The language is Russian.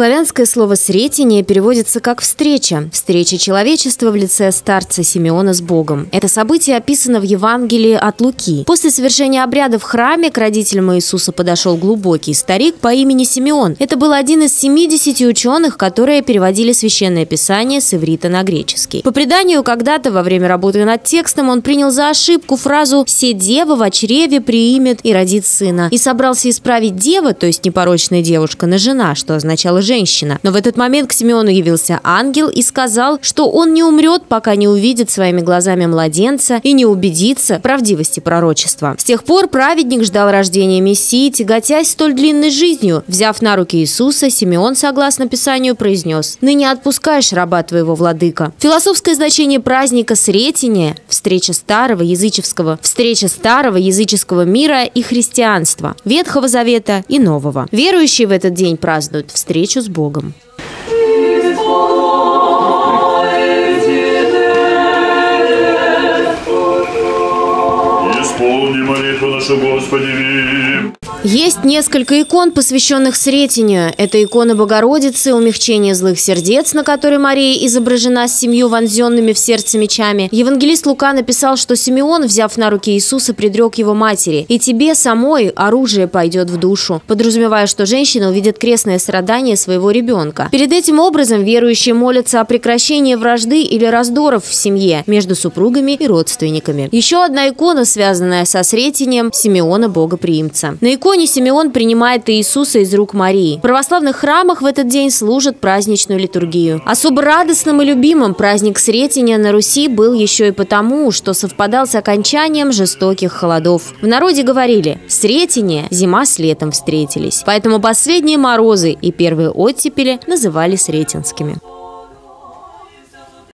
Старославянское слово «сретение» переводится как «встреча». Встреча человечества в лице старца Симеона с Богом. Это событие описано в Евангелии от Луки. После совершения обряда в храме к родителям Иисуса подошел глубокий старик по имени Симеон. Это был один из 70 ученых, которые переводили Священное Писание с иврита на греческий. По преданию, когда-то во время работы над текстом он принял за ошибку фразу «се дева во чреве приимет и родит сына» и собрался исправить дева, то есть непорочная девушка, на жена, что означало женщина. Но в этот момент к Симеону явился ангел и сказал, что он не умрет, пока не увидит своими глазами младенца и не убедится в правдивости пророчества. С тех пор праведник ждал рождения Мессии, тяготясь столь длинной жизнью. Взяв на руки Иисуса, Симеон, согласно Писанию, произнес: «Ныне отпускаешь раба твоего, владыка». Философское значение праздника «сретение» – встреча старого языческого мира и христианства, Ветхого Завета и Нового. Верующие в этот день празднуют встречу с Богом. Исполни молитву нашу, Господи. Есть несколько икон, посвященных сретению. Это икона Богородицы, умягчение злых сердец, на которой Мария изображена с 7 вонзенными в сердце мечами. Евангелист Лука написал, что Симеон, взяв на руки Иисуса, предрек его матери: «И тебе самой оружие пойдет в душу», подразумевая, что женщина увидит крестное страдание своего ребенка. Перед этим образом верующие молятся о прекращении вражды или раздоров в семье между супругами и родственниками. Еще одна икона, связанная со сретением, Симеона Богоприимца. На иконе Симеон принимает Иисуса из рук Марии. В православных храмах в этот день служат праздничную литургию. Особо радостным и любимым праздник Сретения на Руси был еще и потому, что совпадал с окончанием жестоких холодов. В народе говорили: «Сретение, зима с летом встретились». Поэтому последние морозы и первые оттепели называли сретенскими.